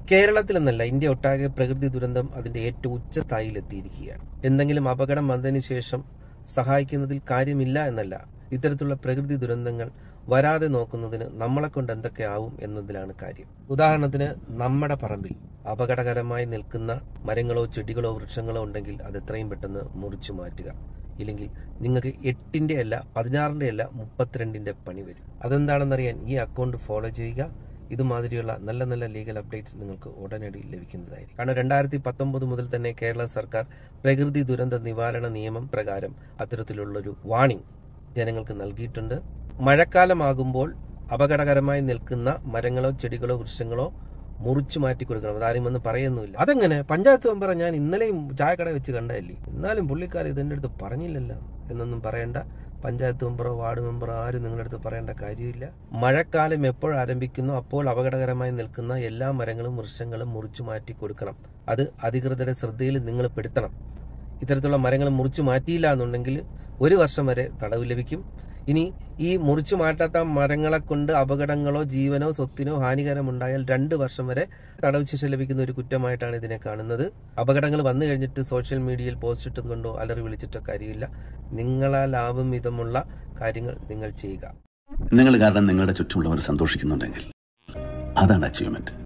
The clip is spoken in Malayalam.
കേരളത്തിലെന്നല്ല ഇന്ത്യ ഒട്ടാകെ പ്രകൃതി ദുരന്തം അതിന്റെ ഏറ്റവും ഉച്ച സ്ഥായിയിലെത്തിയിരിക്കുകയാണ്. എന്തെങ്കിലും അപകടം വന്നതിന് ശേഷം സഹായിക്കുന്നതിൽ കാര്യമില്ല എന്നല്ല, ഇത്തരത്തിലുള്ള പ്രകൃതി ദുരന്തങ്ങൾ വരാതെ നോക്കുന്നതിന് നമ്മളെ കൊണ്ട് എന്തൊക്കെ ആവും എന്നതിലാണ് കാര്യം. ഉദാഹരണത്തിന്, നമ്മുടെ പറമ്പിൽ അപകടകരമായി നിൽക്കുന്ന മരങ്ങളോ ചെടികളോ വൃക്ഷങ്ങളോ ഉണ്ടെങ്കിൽ അത് എത്രയും പെട്ടെന്ന് മുറിച്ചു മാറ്റുക. ഇല്ലെങ്കിൽ നിങ്ങൾക്ക് 8ന്റെ അല്ല 16ന്റെ അല്ല 32ന്റെ പണി വരും. അതെന്താണെന്നറിയാൻ ഈ അക്കൗണ്ട് ഫോളോ ചെയ്യുക. ഇതുമാതിരിയുള്ള നല്ല നല്ല ലീഗൽ അപ്ഡേറ്റ്സ് നിങ്ങൾക്ക് ഉടനടി ലഭിക്കുന്നതായിരിക്കും. കാരണം 2019 മുതൽ തന്നെ കേരള സർക്കാർ പ്രകൃതി ദുരന്ത നിവാരണ നിയമം പ്രകാരം അത്തരത്തിലുള്ളൊരു വാണിംഗ് ജനങ്ങൾക്ക് നൽകിയിട്ടുണ്ട്. മഴക്കാലമാകുമ്പോൾ അപകടകരമായി നിൽക്കുന്ന മരങ്ങളോ ചെടികളോ വൃക്ഷങ്ങളോ മുറിച്ചു മാറ്റി കൊടുക്കണം. അതാരും വന്ന് പറയുന്നുമില്ല. അതെങ്ങനെ പഞ്ചായത്ത് മെമ്പറെ ഞാൻ ഇന്നലെയും ചായക്കട വെച്ച് കണ്ടതല്ലേ, എന്നാലും പുള്ളിക്കാർ ഇതിൻ്റെ അടുത്ത് പറഞ്ഞില്ലല്ലോ എന്നൊന്നും പറയേണ്ട. പഞ്ചായത്ത് മെമ്പറോ വാർഡ് മെമ്പറോ ആരും നിങ്ങളുടെ അടുത്ത് പറയേണ്ട കാര്യമില്ല. മഴക്കാലം എപ്പോൾ ആരംഭിക്കുന്നു അപ്പോൾ അപകടകരമായി നിൽക്കുന്ന എല്ലാ മരങ്ങളും വൃക്ഷങ്ങളും മുറിച്ചു മാറ്റി കൊടുക്കണം. അത് അധികൃതരുടെ ശ്രദ്ധയിൽ നിങ്ങൾ പെടുത്തണം. ഇത്തരത്തിലുള്ള മരങ്ങൾ മുറിച്ചു മാറ്റിയില്ല എന്നുണ്ടെങ്കിൽ 1 വർഷം വരെ തടവ് ലഭിക്കും. ഇനി ഈ മുറിച്ചു മാറ്റാത്ത മരങ്ങളെ കൊണ്ട് അപകടങ്ങളോ ജീവനോ സ്വത്തിനോ ഹാനികരമുണ്ടായാൽ 2 വർഷം വരെ തടവ് ശിക്ഷ ലഭിക്കുന്ന ഒരു കുറ്റമായിട്ടാണ് ഇതിനെ കാണുന്നത്. അപകടങ്ങൾ വന്നു കഴിഞ്ഞിട്ട് സോഷ്യൽ മീഡിയയിൽ പോസ്റ്റ് ഇട്ടത് കൊണ്ടോ അലറി വിളിച്ചിട്ടോ കാര്യമില്ല. നിങ്ങളാലാവും വിധമുള്ള കാര്യങ്ങൾ നിങ്ങൾ ചെയ്യുക. നിങ്ങൾ കാരണം നിങ്ങളുടെ ചുറ്റുമുള്ളവർ സന്തോഷിക്കുന്നുണ്ടെങ്കിൽ അതാണ് അച്ചീവ്മെന്റ്.